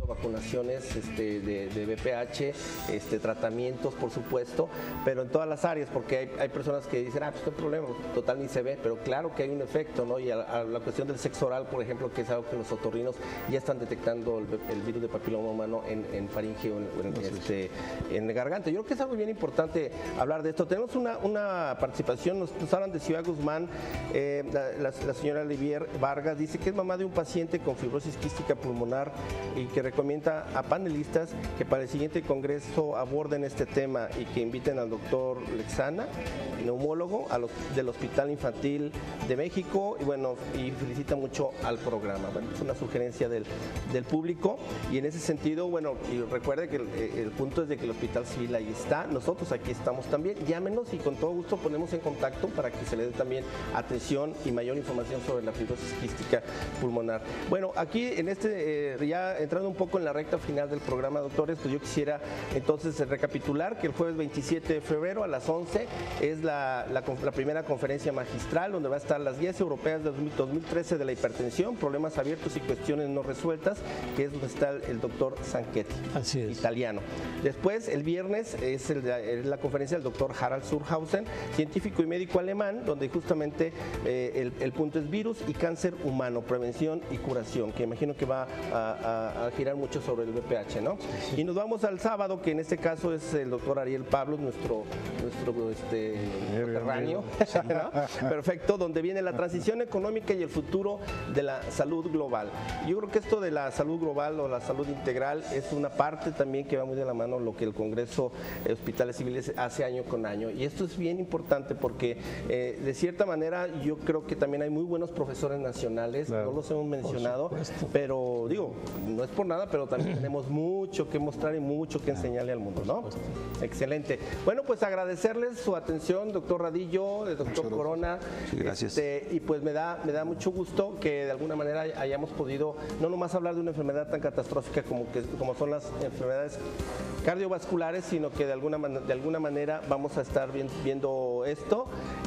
vacunaciones este, de, de V P H, este, tratamientos, por supuesto, pero en todas las áreas, porque hay, hay personas que dicen, ah, pues no hay problema, total ni se ve, pero claro que hay un efecto, ¿no? Y a, a la cuestión del sexo oral, por ejemplo, que es algo que los otorrinos ya están detectando el, el virus de papiloma humano en, en faringe o en, o en, este, en garganta. Yo creo que es algo bien importante hablar de esto. Tenemos una, una participación, nos, nos hablan de Ciudad Guzmán, eh, la, la, la señora Olivier Vargas dice que es mamá de un paciente con fibrosis quística pulmonar y que recomienda a panelistas que para el siguiente congreso aborden este tema y que inviten al doctor Lexana, neumólogo a los, del Hospital Infantil de México, y bueno, y felicita mucho al programa. Bueno, es una sugerencia del, del público, y en ese sentido, bueno, y recuerde que el, el punto es de que el Hospital Civil ahí está, nosotros aquí estamos también, llámenos y con todo gusto ponemos en contacto para que se le dé también atención y mayor información sobre la fibrosis quística pulmonar. Bueno, aquí en este, eh, ya entrando un poco en la recta final del programa, doctores, pues yo quisiera entonces recapitular que el jueves veintisiete de febrero a las once es la, la, la primera conferencia magistral donde va a estar las guías europeas del dos mil trece de la hipertensión, problemas abiertos y cuestiones no resueltas, que es donde está el, el doctor Sanchetti, Así es. italiano. Después, el viernes, es, el, es la conferencia del doctor Harald Surhausen, científico y médico alemán, donde justamente eh, el, el punto es virus y cáncer humano, prevención y curación, que imagino que va a, a, a girar mucho sobre el V P H, ¿no? Y nos vamos al sábado, que en este caso es el doctor Ariel Pablos, nuestro, nuestro este, terráneo, ¿no? Perfecto, donde viene la transición económica y el futuro de la salud global. Yo creo que esto de la salud global o la salud integral es una parte también que va muy de la mano lo que el Congreso de Hospitales Civiles hace año con año, y esto es bien importante porque eh, de cierta manera yo creo que también hay muy buenos profesores nacionales, claro, no los hemos mencionado, pero digo, no es por nada, pero también tenemos mucho que mostrar y mucho que enseñarle al mundo, ¿no? Excelente. Bueno, pues agradecerles su atención, doctor Radillo, el doctor Corona. Sí, gracias. Este, y pues me da, me da mucho gusto que de alguna manera hayamos podido no nomás hablar de una enfermedad tan catastrófica como, que, como son las enfermedades cardiovasculares, sino que de alguna, de alguna manera vamos a estar bien, viendo esto.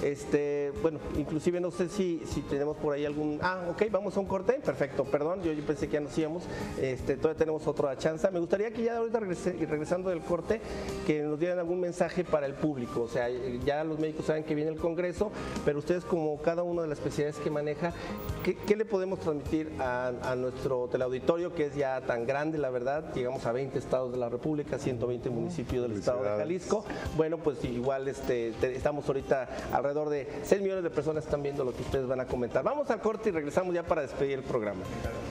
Este, bueno, inclusive no sé si, si tenemos por ahí algún... Ah, ok, vamos a un corte. Perfecto, perdón, yo, yo pensé que ya nos íbamos. Este, todavía tenemos otra chance. Me gustaría que ya ahorita regrese, regresando del corte, que nos dieran algún mensaje para el público. O sea, ya los médicos saben que viene el Congreso, pero ustedes, como cada una de las especialidades que maneja, ¿qué, qué le podemos transmitir a, a nuestro teleauditorio, que es ya tan grande, la verdad? Llegamos a veinte estados de la República, ciento veinte municipios del estado de Jalisco. Bueno, pues igual este, te, estamos ahorita alrededor de seis millones de personas que están viendo lo que ustedes van a comentar. Vamos al corte y regresamos ya para despedir el programa.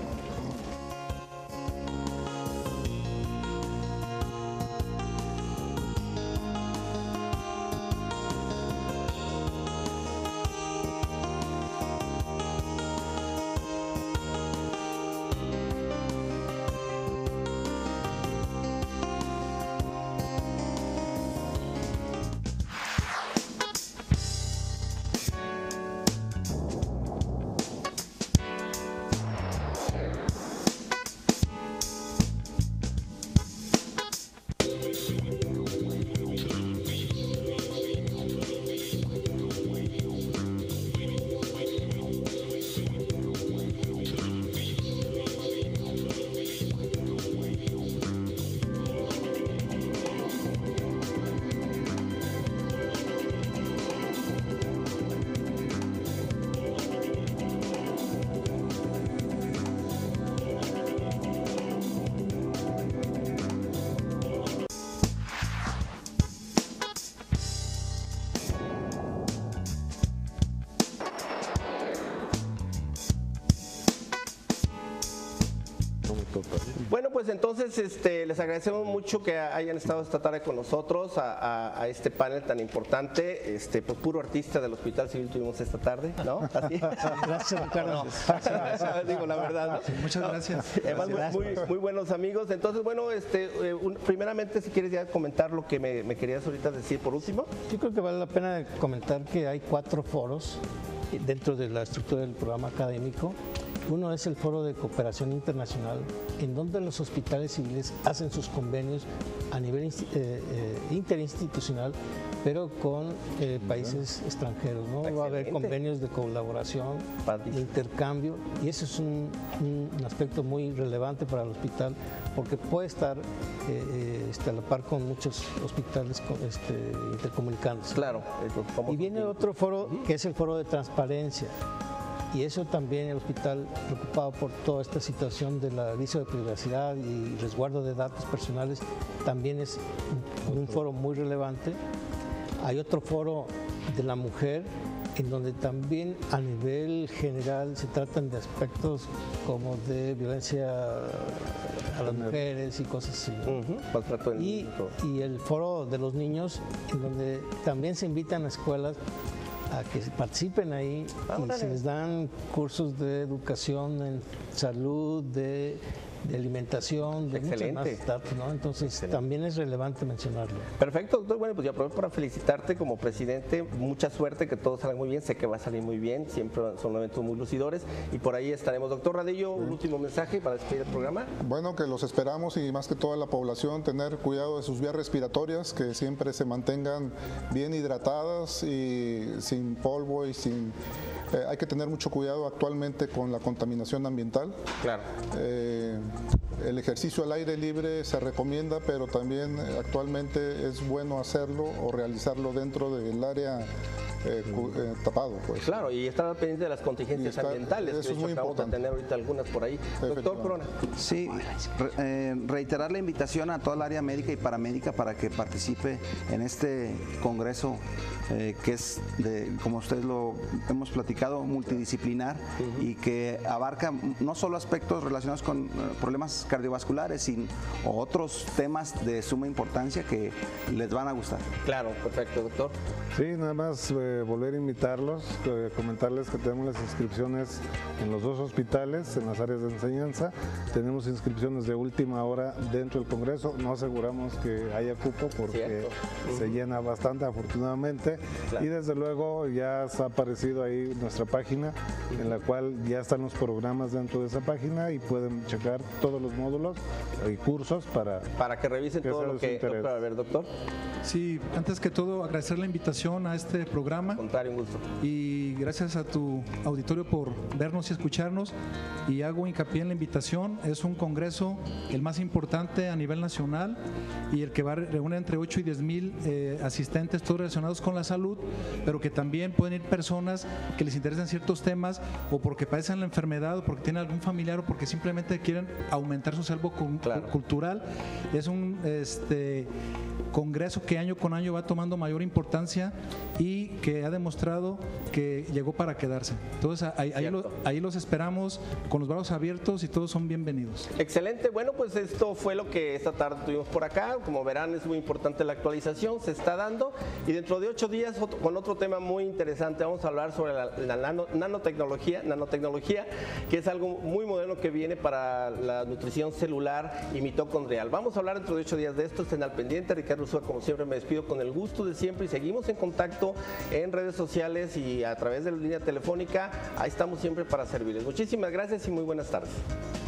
Bueno, pues entonces este, les agradecemos mucho que hayan estado esta tarde con nosotros a, a, a este panel tan importante. Este, pues puro artista del Hospital Civil tuvimos esta tarde, ¿no? ¿Así? Gracias, Ricardo. No, digo la verdad, ¿no? Sí, muchas gracias. Además, Gracias. Muy, muy buenos amigos. Entonces, bueno, este, eh, un, primeramente, si quieres ya comentar lo que me, me querías ahorita decir por último. Yo creo que vale la pena comentar que hay cuatro foros dentro de la estructura del programa académico Uno es el Foro de Cooperación Internacional, en donde los hospitales civiles hacen sus convenios a nivel eh, eh, interinstitucional, pero con eh, países extranjeros, ¿no? Va a haber convenios de colaboración, de intercambio, y eso es un, un aspecto muy relevante para el hospital, porque puede estar eh, eh, este, a la par con muchos hospitales este, intercomunicándose. Claro. Y viene otro foro, que es el Foro de Transparencia. Y eso también el hospital, preocupado por toda esta situación del aviso de privacidad y resguardo de datos personales, también es un, un foro muy relevante. Hay otro foro de la mujer, en donde también a nivel general se tratan de aspectos como de violencia a las mujeres y cosas así. Uh-huh. y, y el foro de los niños, en donde también se invitan a escuelas a que participen ahí y se les dan cursos de educación en salud, de, de alimentación, de Excelente. muchos más datos, ¿no? Entonces Excelente. También es relevante mencionarlo. Perfecto, doctor. Bueno, pues yo aprovecho para felicitarte como presidente. Mucha suerte, que todo salga muy bien. Sé que va a salir muy bien. Siempre son eventos muy lucidores. Y por ahí estaremos. Doctor Radillo, un último mensaje para despedir el programa. Bueno, que los esperamos y más que toda la población, tener cuidado de sus vías respiratorias, que siempre se mantengan bien hidratadas y sin polvo y sin... Eh, hay que tener mucho cuidado actualmente con la contaminación ambiental. Claro. Eh, el ejercicio al aire libre se recomienda, pero también eh, actualmente es bueno hacerlo o realizarlo dentro del área eh, eh, tapado. Pues. Claro, y estar al pendiente de las contingencias está, ambientales. Eso que es muy acabamos importante. de tener ahorita algunas por ahí. Doctor Corona. Sí, re, eh, reiterar la invitación a toda el área médica y paramédica para que participe en este congreso eh, que es, de, como ustedes lo hemos platicado, multidisciplinar uh-huh. y que abarca no solo aspectos relacionados con uh, problemas cardiovasculares, sino otros temas de suma importancia que les van a gustar. Claro, perfecto, doctor. Sí, nada más eh, volver a invitarlos, eh, comentarles que tenemos las inscripciones en los dos hospitales, en las áreas de enseñanza. Tenemos inscripciones de última hora dentro del Congreso. No aseguramos que haya cupo porque uh-huh. se llena bastante, afortunadamente. Claro. Y desde luego ya ha aparecido ahí nuestra página, uh-huh. en la cual ya están los programas dentro de esa página y pueden checar todos los módulos y cursos para... Para que revisen que todo lo que... A ver, doctor. Sí, antes que todo agradecer la invitación a este programa. Contrario, un gusto. Y gracias a tu auditorio por vernos y escucharnos. Y hago hincapié en la invitación. Es un congreso el más importante a nivel nacional y el que va a reunir entre ocho y diez mil eh, asistentes, todos relacionados con la salud, pero que también pueden ir personas que les interesan ciertos temas o porque padecen la enfermedad o porque tienen algún familiar o porque simplemente quieren aumentar su salvo claro. cultural. Es un este, congreso que año con año va tomando mayor importancia y que ha demostrado que llegó para quedarse. Entonces ahí, ahí, lo, ahí los esperamos con los brazos abiertos y todos son bienvenidos. Excelente, bueno, pues esto fue lo que esta tarde tuvimos por acá. Como verán, es muy importante la actualización, se está dando, y dentro de ocho días con otro tema muy interesante vamos a hablar sobre la, la nano, nanotecnología, nanotecnología, que es algo muy moderno que viene para la nutrición celular y mitocondrial. Vamos a hablar dentro de ocho días de esto, estén al pendiente. Ricardo Ursúa, como siempre, me despido con el gusto de siempre y seguimos en contacto en redes sociales y a través de la línea telefónica. Ahí estamos siempre para servirles. Muchísimas gracias y muy buenas tardes.